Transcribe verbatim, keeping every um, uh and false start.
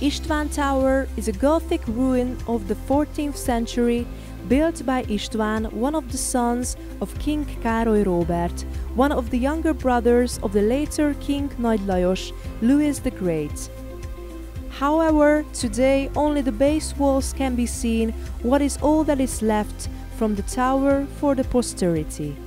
István Tower is a Gothic ruin of the fourteenth century built by István, one of the sons of King Károly Róbert, one of the younger brothers of the later King Nagy Lajos, Louis the Great. However, today only the base walls can be seen, what is all that is left from the tower for the posterity.